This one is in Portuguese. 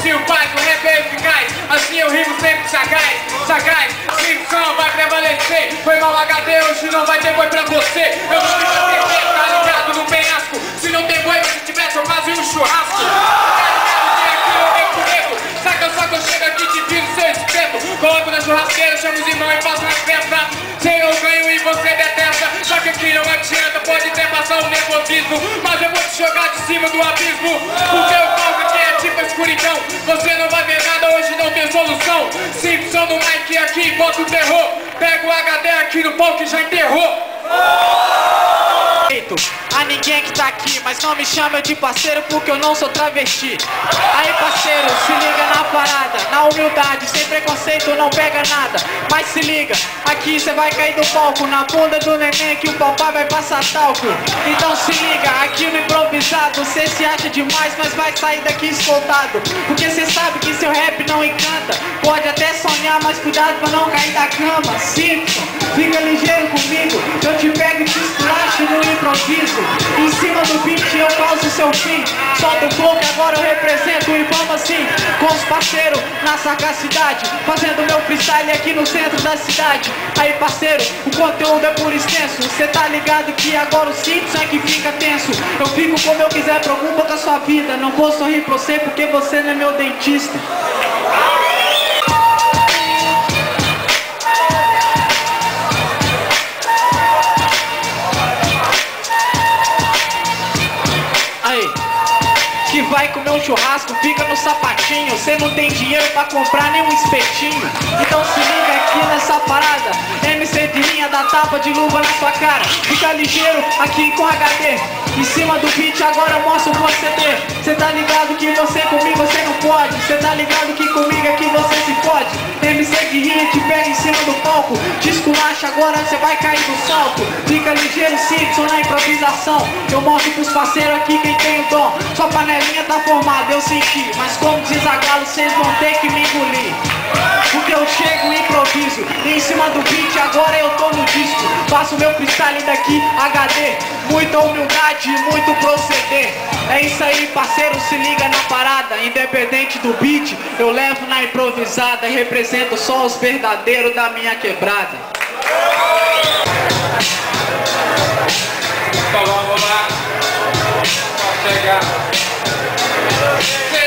Tio Paz, o rap é eficaz, assim eu rimo sempre sagaz, sagaz, Simpson vai prevalecer. Foi mal HD, hoje não vai ter boi pra você. Eu não fico a perder, tá ligado no penhasco. Se não tem boi, mas se tivesse eu fazia um churrasco. Tá ligado que aqui eu venho comigo. Saca só que eu chego aqui te viro seu espeto. Coloco na churrasqueira, chamo os irmãos e faço uma festa. Sei eu ganho e você detesta. Só que aqui não adianta, pode até passar o nervosismo, mas eu vou te jogar de cima do abismo. Porque o palco aqui é tipo a escuridão. Você não vai ver nada, hoje não tem solução. Simpson no mic aqui, bota o terror. Pega o HD aqui no palco e já enterrou. A ninguém que tá aqui, mas não me chama de parceiro porque eu não sou travesti. Aí parceiro, se liga na parada, na humildade, sem preconceito não pega nada. Mas se liga, aqui cê vai cair do palco, na bunda do neném que o papai vai passar talco. Então se liga, aqui no improvisado, cê se acha demais, mas vai sair daqui escoltado. Porque cê sabe que seu rap não encanta. Pode até sonhar, mas cuidado pra não cair da cama. Simpson, fica ligeiro comigo, eu te pego e te esculacho no improviso. Em cima do beat eu causo seu fim. Solta o flow que agora eu represento e vamos assim, com os parceiros na sagacidade, fazendo meu freestyle aqui no centro da cidade. Aí parceiro, o conteúdo é por extenso. Cê tá ligado que agora o Simpson é que fica tenso. Eu fico como eu quiser, preocupa com a sua vida. Não vou sorrir pra você porque você não é meu dentista. Que vai comer um churrasco, fica no sapatinho. Cê não tem dinheiro pra comprar nem um espetinho. Então se liga aqui nessa parada. MC de linha da tapa de luva na sua cara. Fica ligeiro aqui com HD. Em cima do beat agora eu mostro o proceder. Cê tá ligado que você comigo você não pode. Cê tá ligado que comigo aqui você se pode. MC de linha te pega em cima do palco. Te esculacha agora cê vai cair do salto. Fica ligeiro Simpson na improvisação. Eu mostro pros parceiros aqui quem tem o dom. Sua panelinha tá formada, eu senti. Mas como diz a Galo, vocês vão ter que me engolir. Porque eu chego e improviso. E em cima do beat agora eu tô no disco. Faço meu freestyle daqui, HD. Muita humildade e muito proceder. É isso aí parceiro, se liga na parada. Independente do beat, eu levo na improvisada. Represento só os verdadeiros da minha quebrada. Então vamos lá. Pode chegar.